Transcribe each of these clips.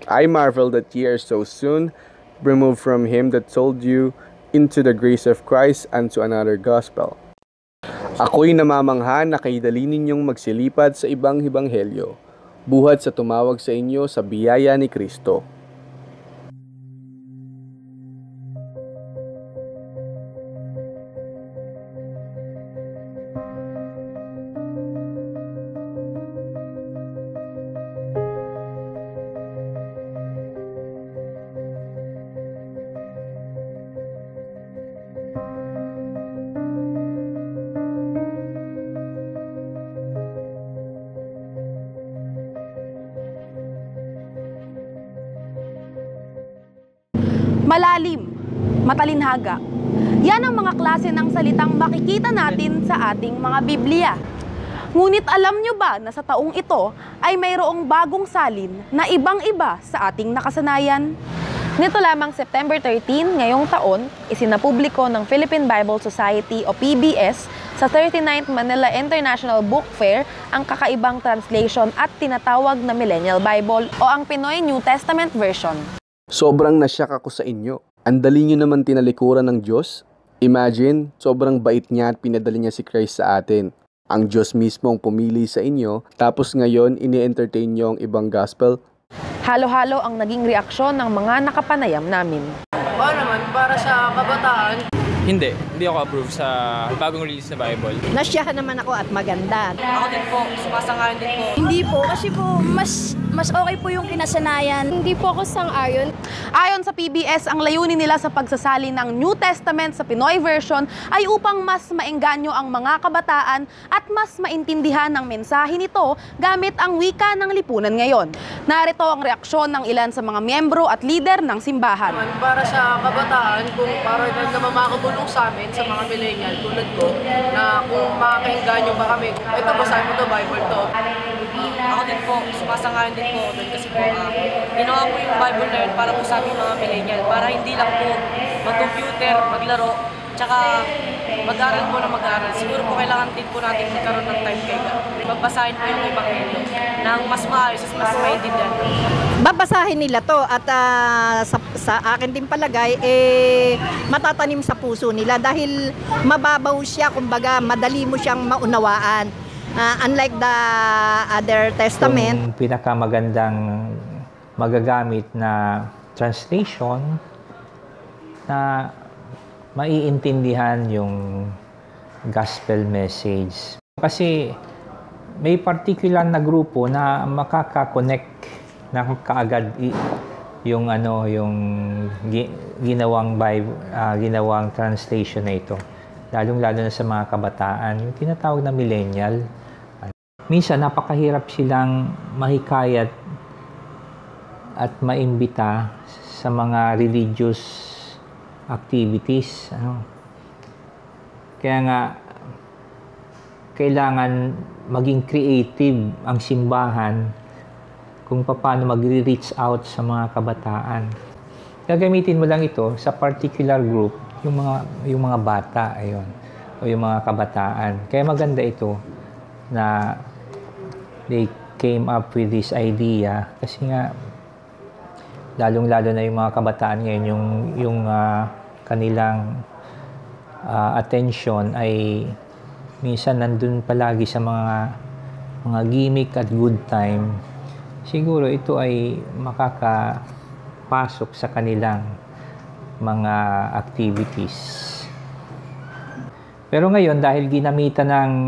I marvel that ye are so soon removed from him that told you into the grace of Christ unto another gospel. Ako'y namamangha na kayo dali ninyong magsilipad sa ibang ebanghelyo, buhat sa tumawag sa inyo sa biyaya ni Kristo. Malalim, matalinhaga. Yan ang mga klase ng salitang makikita natin sa ating mga Biblia. Ngunit alam nyo ba na sa taong ito ay mayroong bagong salin na ibang-iba sa ating nakasanayan? Nito lamang September 13 ngayong taon, isinapubliko ng Philippine Bible Society o PBS sa 39th Manila International Book Fair ang kakaibang translation at tinatawag na Millennial Bible o ang Pinoy New Testament Version. Sobrang nasyak ako sa inyo. Ang dali nyo naman tinalikuran ng Diyos. Imagine, sobrang bait niya at pinadala niya si Christ sa atin. Ang Diyos mismo ang pumili sa inyo, tapos ngayon ini-entertain nyo ang ibang gospel. Halo-halo ang naging reaksyon ng mga nakapanayam namin. Naman, para sa kabataan. Hindi ako approve sa bagong release na Bible. Nasyahan naman ako at maganda. Ako din po, sumasangayon din po. Hindi po, kasi po mas okay po yung kinasanayan. Hindi po ako sang-ayon. Ayon sa PBS, ang layunin nila sa pagsasali ng New Testament sa Pinoy version ay upang mas maengganyo ang mga kabataan at mas maintindihan ang mensahe nito gamit ang wika ng lipunan ngayon. Narito ang reaksyon ng ilan sa mga miyembro at lider ng simbahan. Para sa kabataan, kung para na makakatulong sa amin, sa mga millennial tulad ko, na kung makakaengganyo ba kami, ito basahin mo to, Bible to. Ako din po, sumasangayon din po doon kasi po, ginawa po yung Bible na yun para po sa aming mga millennial, para hindi lang po mag-computer, maglaro, tsaka mag-aral po na mag-aral. Siguro po kailangan din po natin magkaroon ng time kaya babasahin po yung ebanghelyo nang mas maayos at mas maintindihan. Babasahin nila to at sa akin din palagay, matatanim sa puso nila dahil mababaw siya, kumbaga madali mo siyang maunawaan. Unlike the other testament. Yung pinakamagandang magagamit na translation na maiintindihan yung gospel message. Kasi may particular na grupo na makaka-connect na kaagad yung ginawang Bible, ginawang translation na ito. Lalong-lalo na sa mga kabataan, yung tinatawag na millennial. Minsan, napakahirap silang mahikayat at maimbita sa mga religious activities. Kaya nga, kailangan maging creative ang simbahan kung paano magre-reach out sa mga kabataan. Gagamitin mo lang ito sa particular group, yung mga bata, ayun, o yung mga kabataan. Kaya maganda ito na they came up with this idea kasi nga lalong-lalo na yung mga kabataan ngayon, yung kanilang attention ay minsan nandun palagi sa mga gimmick at good time. Siguro ito ay makakapasok sa kanilang mga activities. Pero ngayon, dahil ginamitan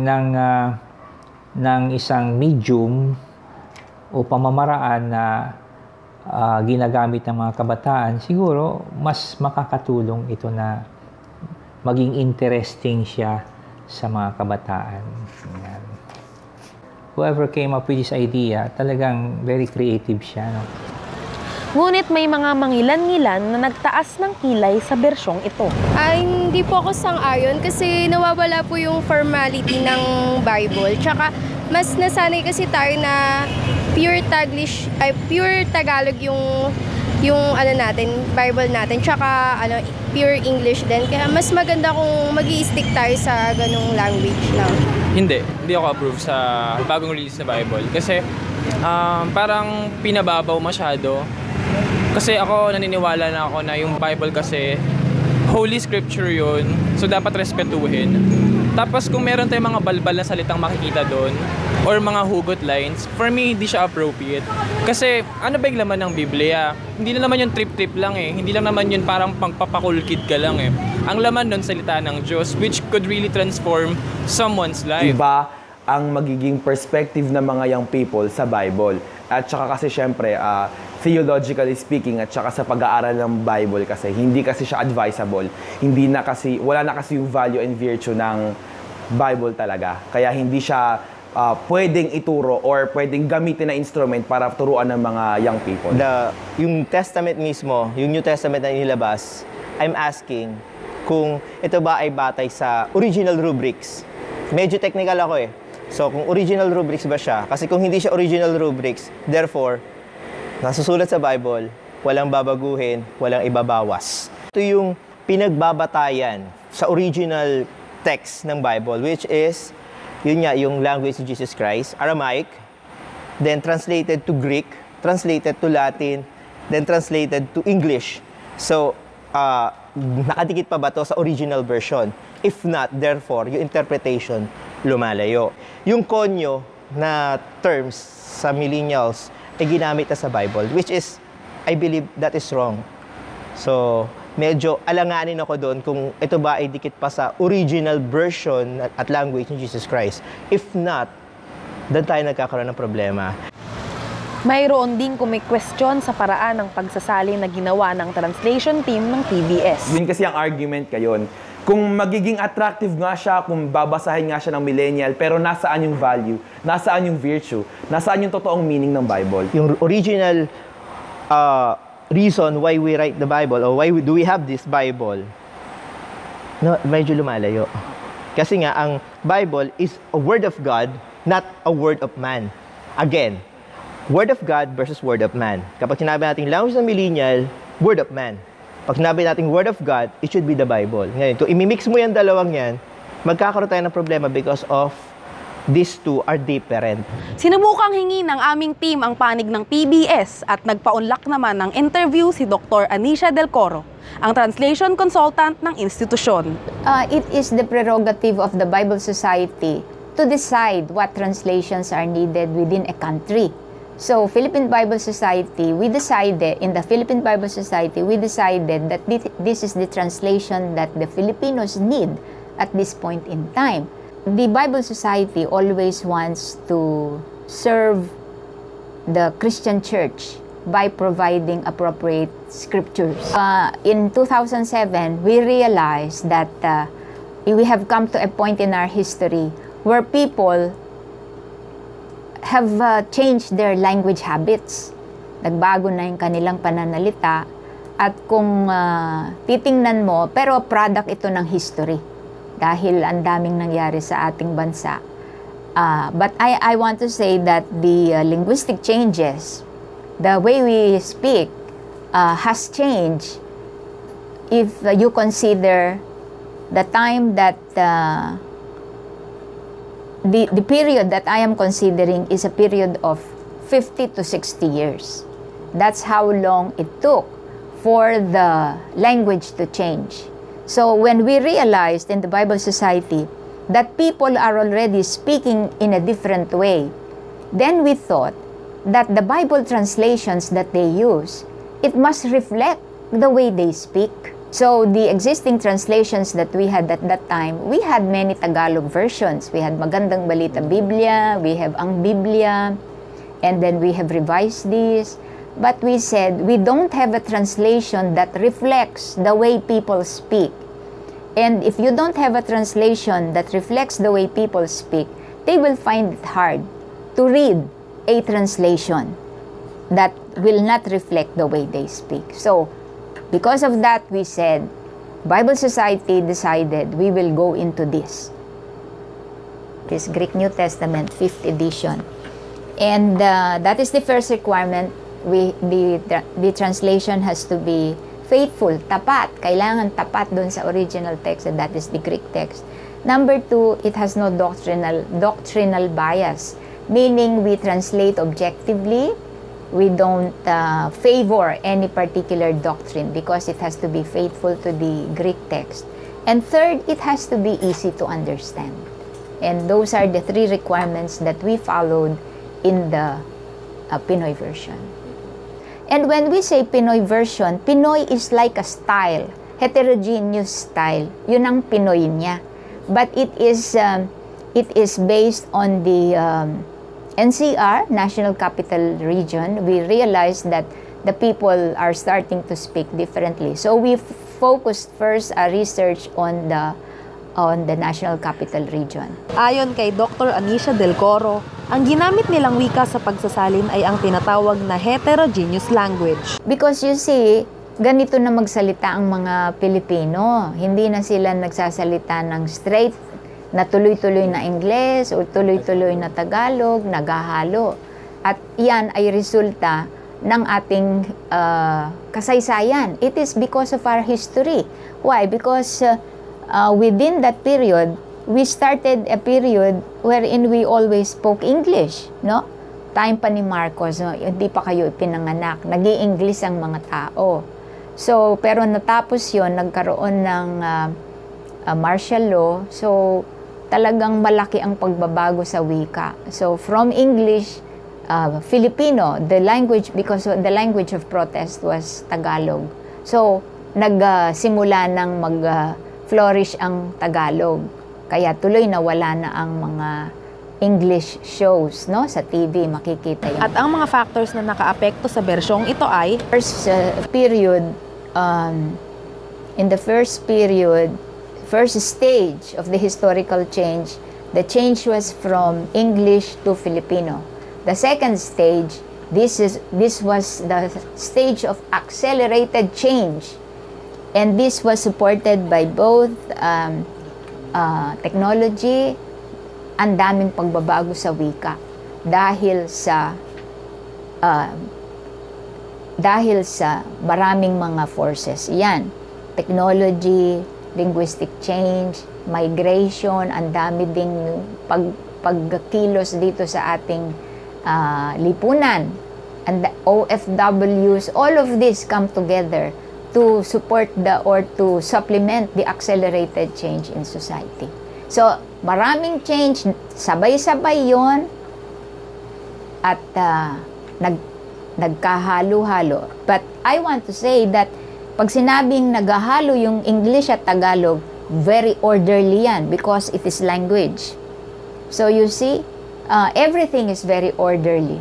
ng isang medium o pamamaraan na ginagamit ng mga kabataan, siguro mas makakatulong ito na maging interesting siya sa mga kabataan. Yan. Whoever came up with this idea, talagang very creative siya, no? Ngunit may mga mangilan-ngilan na nagtaas ng kilay sa bersyong ito. Ay, hindi po ako sang-ayon kasi nawawala po yung formality ng Bible. Tsaka mas nasanay kasi tayo na pure Tagalog yung ano natin, Bible natin. Tsaka pure English din. Kaya mas maganda kung mag-i-stick tayo sa ganung language lang. Hindi ako approve sa bagong release na Bible kasi parang pinababaw masyado Kasi ako naniniwala na ako na yung Bible kasi Holy Scripture yun. So dapat respetuhin. Tapos kung meron tayong mga balbal na salitang makikita doon or mga hugot lines, for me hindi siya appropriate. Kasi ano ba yung laman ng Biblia? Hindi na naman yung trip-trip lang eh. Hindi lang naman yun parang pangpapakulkid ka lang eh. Ang laman doon salita ng Diyos which could really transform someone's life. Iba ang magiging perspective ng mga young people sa Bible. At saka kasi syempre, theologically speaking, at saka sa pag-aaral ng Bible kasi, hindi kasi siya advisable. Wala na kasi yung value and virtue ng Bible talaga. Kaya hindi siya pwedeng ituro or pwedeng gamitin na instrument para turuan ng mga young people. Yung Testament mismo, yung New Testament na inilabas, I'm asking kung ito ba ay batay sa original rubrics. Medyo technical ako eh. So, kung original rubrics ba siya? Kasi kung hindi siya original rubrics, therefore, nasusulat sa Bible, walang babaguhin, walang ibabawas. Ito yung pinagbabatayan sa original text ng Bible, which is, yun nga, yung language ni Jesus Christ, Aramaic, then translated to Greek, translated to Latin, then translated to English. So, nakadikit pa ba to sa original version? If not, therefore, yung interpretation lumalayo. Yung konyo na terms sa millennials ay ginamit na sa Bible, which is, I believe that is wrong. So, medyo alanganin ako doon kung ito ba ay dikit pa sa original version at language ni Jesus Christ. If not, doon tayo nagkakaroon ng problema. Mayroon din question sa paraan ng pagsasalin na ginawa ng translation team ng PBS. Yun kasi ang argument kayon. Kung magiging attractive nga siya, kung babasahin nga siya ng millennial, pero nasaan yung value, nasaan yung virtue, nasaan yung totoong meaning ng Bible? Yung original reason why we write the Bible or why do we have this Bible, no, medyo lumalayo. Kasi nga, ang Bible is a word of God, not a word of man. Again, word of God versus word of man. Kapag sinabi natin language ng millennial, word of man. Pag sinabi natin word of God, it should be the Bible. Ngayon, kung imimix mo yung dalawang yan, magkakaroon tayo ng problema because of these two are different. Sinubukang hingi ng aming team ang panig ng PBS at nagpaunlak naman ng interview si Dr. Anisha Del Coro, ang translation consultant ng institusyon. It is the prerogative of the Bible Society to decide what translations are needed within a country. So, Philippine Bible Society, in the Philippine Bible Society, we decided that this is the translation that the Filipinos need at this point in time. The Bible Society always wants to serve the Christian church by providing appropriate scriptures. In 2007, we realized that we have come to a point in our history where people have changed their language habits. Nagbago na yung kanilang pananalita. At kung titingnan mo, pero product ito ng history. Dahil ang daming nangyari sa ating bansa. But I want to say that the linguistic changes, the way we speak, has changed if you consider the time that the period that I am considering is a period of 50 to 60 years. That's how long it took for the language to change. So when we realized in the Bible Society that people are already speaking in a different way, then we thought that the Bible translations that they use, it must reflect the way they speak. So the existing translations that we had at that time, we had many Tagalog versions. We had Magandang Balita Biblia, we have Ang Biblia, and then we have revised this. But we said, we don't have a translation that reflects the way people speak. And if you don't have a translation that reflects the way people speak, they will find it hard to read a translation that will not reflect the way they speak. So, because of that, we said, Bible Society decided we will go into this. This Greek New Testament, 5th edition. And that is the first requirement. The translation has to be faithful, tapat. Kailangan tapat dun sa original text, and that is the Greek text. Number 2, it has no doctrinal bias. Meaning, we translate objectively, We don't favor any particular doctrine because it has to be faithful to the Greek text. And third, it has to be easy to understand. And those are the three requirements that we followed in the Pinoy version. And when we say Pinoy version, Pinoy is like a style, heterogeneous style. Yun ang Pinoy niya. But it is based on the NCR, National Capital Region. We realized that the people are starting to speak differently. So we focused first our research on the National Capital Region. Ayon kay Dr. Anisha Del Coro, ang ginamit nilang wika sa pagsasalin ay ang tinatawag na heterogeneous language. Because you see, ganito na magsalita ang mga Pilipino. Hindi na sila nagsasalita ng straight na tuloy-tuloy na Ingles o tuloy-tuloy na Tagalog, naghahalo. At yan ay resulta ng ating kasaysayan. It is because of our history. Why? Because within that period, we started a period wherein we always spoke English, no? Time pa ni Marcos, no? Hindi pa kayo ipinanganak. Nag-i-English ang mga tao. So, pero natapos yon, nagkaroon ng martial law. So, talagang malaki ang pagbabago sa wika. So, from English, Filipino, the language, because the language of protest was Tagalog. So, nagsimula ng mag-flourish ang Tagalog. Kaya tuloy nawala na ang mga English shows, no? Sa TV, makikita yun. At ang mga factors na nakaapekto sa bersyong ito ay First period, in the first period, first stage of the historical change, the change was from English to Filipino. The second stage, this was the stage of accelerated change, and this was supported by both technology. Ang daming pagbabago sa wika dahil sa maraming mga forces. Yan, technology, linguistic change, migration, ang dami ding pagkilos dito sa ating lipunan. And the OFWs, all of this come together to support or to supplement the accelerated change in society. So, maraming change, sabay-sabay yon at nagkahalo-halo. But I want to say that pag sinabing naghahalo yung English at Tagalog, very orderly yan because it is language. So you see, everything is very orderly.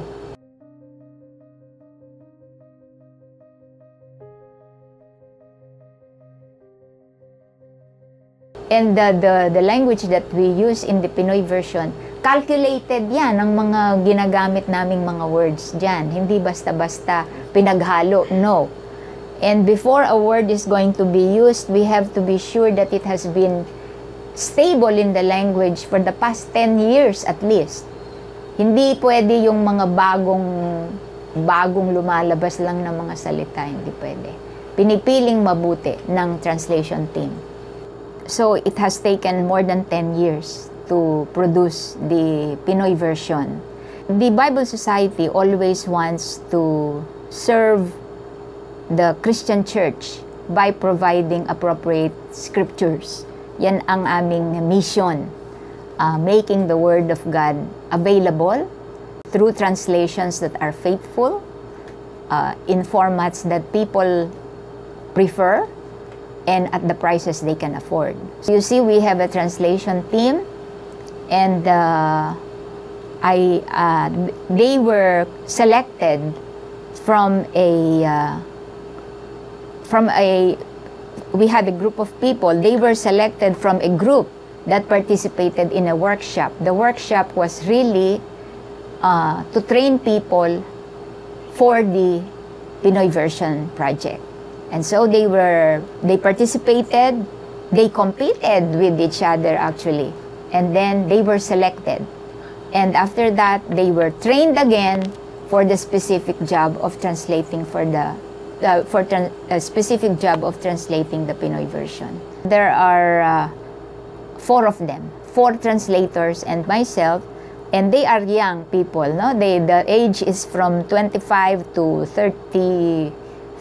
And the language that we use in the Pinoy version, calculated yan ang mga ginagamit naming mga words dyan. Hindi basta-basta pinaghalo, no. And before a word is going to be used, we have to be sure that it has been stable in the language for the past 10 years at least. Hindi pwede yung mga bagong lumalabas lang ng mga salita, hindi pwede. Pinipiling mabuti ng translation team. So it has taken more than 10 years to produce the Pinoy version. The Bible Society always wants to serve the Christian Church by providing appropriate scriptures. Yan ang aming mission, making the Word of God available through translations that are faithful, in formats that people prefer, and at the prices they can afford. So you see, we have a translation team, and they were selected we had a group of people. They were selected from a group that participated in a workshop. The workshop was really to train people for the Pinoy version project. And so they participated, they competed with each other actually, and then they were selected. And after that, they were trained again for the specific job of translating specific job of translating the Pinoy version. There are 4 of them, 4 translators and myself And they are young people, no? The age is from 25 to 35,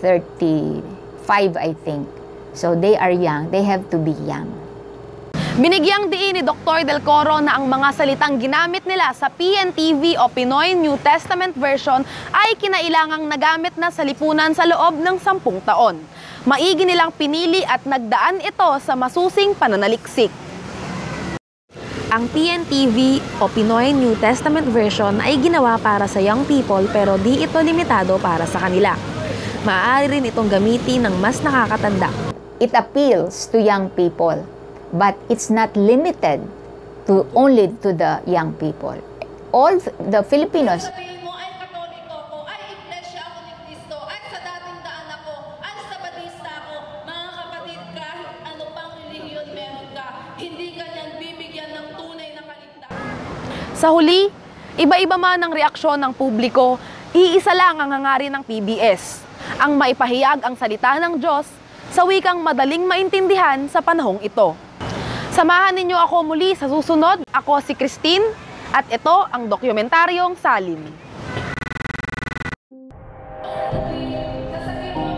I think. So they are young. They have to be young. Binigyang diin ni Dr. Del Coro na ang mga salitang ginamit nila sa PNTV o Pinoy New Testament Version ay kinailangang nagamit na sa lipunan sa loob ng 10 taon. Maigi nilang pinili at nagdaan ito sa masusing pananaliksik. Ang PNTV o Pinoy New Testament Version ay ginawa para sa young people pero di ito limitado para sa kanila. Maaari rin itong gamitin ng mas nakakatanda. It appeals to young people. But it's not limited to only to the young people. All the Filipinos. Sabihin mo ay Katoliko ako, ay Iglesia ako ni Cristo, ay sa dating daan ako, ay sa Batista ako. Mga kapatid, kahit ano pang relihiyon meron ka, hindi ka niyan bibigyan ng tunay na kaligtasan. Sa huli, iba-iba man ang reaksyon ng publiko, iisa lang ang hangarin ng PBS, ang maipahayag ang salita ng Diyos sa wikang madaling maintindihan sa panahong ito. Samahan ninyo ako muli sa susunod. Ako si Christine at ito ang dokumentaryong SALIN. Sasabihin mo